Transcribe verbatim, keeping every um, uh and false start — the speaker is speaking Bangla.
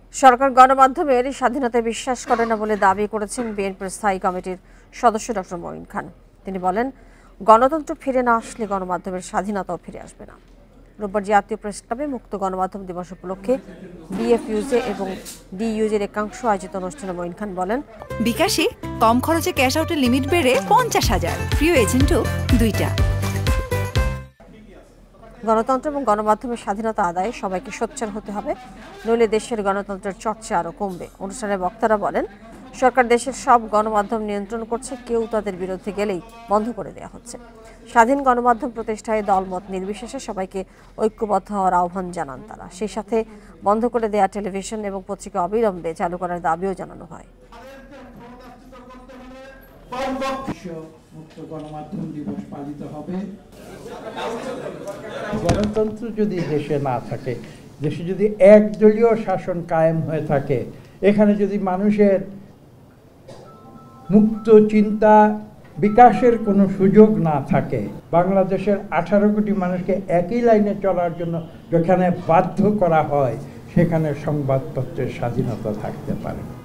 সরকার গণমাধ্যমের স্বাধীনতায় বিশ্বাস করে না বলে দাবি করেছেন বিএনপির স্থায়ী কমিটির সদস্য ডক্টর মঈন খান। তিনি বলেন, গণতন্ত্র ফিরে না আসলে গণমাধ্যমের স্বাধীনতাও ফিরে আসবে না। রোববার জাতীয় প্রেস ক্লাবে মুক্ত গণমাধ্যম দিবস উপলক্ষে বিএফইউজে এবং ডিইউজের একাংশ আয়োজিত অনুষ্ঠানে মঈন খান বলেন, বিকাশে কম খরচে ক্যাশ আউটের লিমিট বেড়ে পঞ্চাশ হাজার, প্রিয় এজেন্টও দুইটা। গণতন্ত্র এবং গণমাধ্যমের স্বাধীনতা আদায়ে সবাইকে সোচ্চার হতে হবে, নইলে দেশের গণতন্ত্রের চর্চা আরও কমবে। অনুষ্ঠানে বক্তারা বলেন, সরকার দেশের সব গণমাধ্যম নিয়ন্ত্রণ করছে, কেউ তাদের বিরুদ্ধে গেলেই বন্ধ করে দেওয়া হচ্ছে। স্বাধীন গণমাধ্যম প্রতিষ্ঠায় দলমত নির্বিশেষে সবাইকে ঐক্যবদ্ধ হওয়ার আহ্বান জানান তারা। সেই সাথে বন্ধ করে দেওয়া টেলিভিশন এবং পত্রিকা অবিলম্বে চালু করার দাবিও জানানো হয়। মুক্ত গণমাধ্যম দিবস পালিত হবে। গণতন্ত্র যদি দেশে না থাকে, দেশে যদি একদলীয় শাসন কায়েম হয়ে থাকে, এখানে যদি মানুষের মুক্ত চিন্তা বিকাশের কোনো সুযোগ না থাকে, বাংলাদেশের আঠারো কোটি মানুষকে একই লাইনে চলার জন্য যেখানে বাধ্য করা হয়, সেখানে সংবাদপত্রের স্বাধীনতা থাকতে পারে।